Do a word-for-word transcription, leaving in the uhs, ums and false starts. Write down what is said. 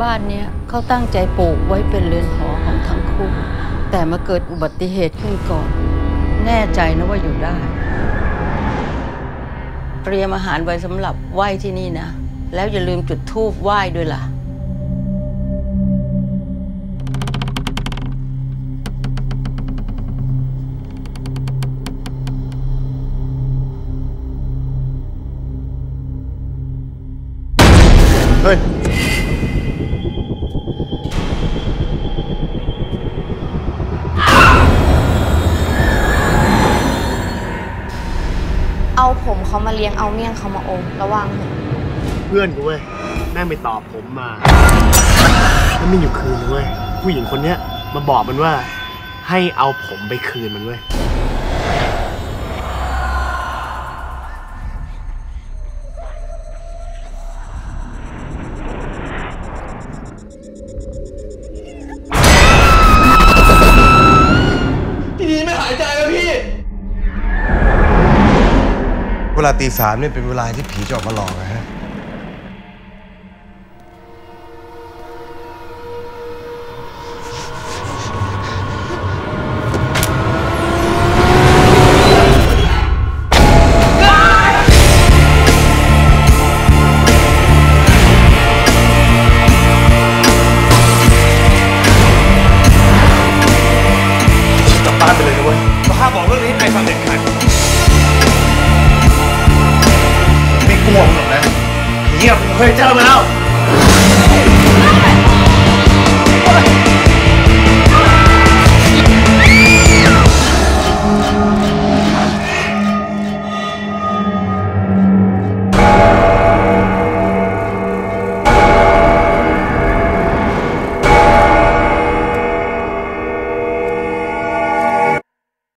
บ้านเนี้ยเขาตั้งใจปลูกไว้เป็นเรือนหอของทั้งคู่แต่มาเกิดอุบัติเหตุขึ้นก่อนแน่ใจนะว่าอยู่ได้เตรียมอาหารไว้สำหรับไหว้ที่นี่นะแล้วอย่าลืมจุดธูปไหว้ด้วยล่ะเฮ้ยเอาผมเขามาเลี้ยงเอาเมี่ยงเขามาอมระวังเถอะเพื่อนกูเว้ยแม่งไปตอบผมมาแล้วมีอยู่คืนนึงเว้ยผู้หญิงคนเนี้ยมาบอกมันว่าให้เอาผมไปคืนมันเว้ยเวลาตีสามเนี่ยเป็นเวลาที่ผีจะออกมาหลอกนะฮะกลับบ้านไปเลยนะเว้ยก็ห้ามบอกเรื่องนี้ให้ใครฟังเด็ดขาดไม่กลัวหรอกนะผีอะผมเคยเจอมาแล้ว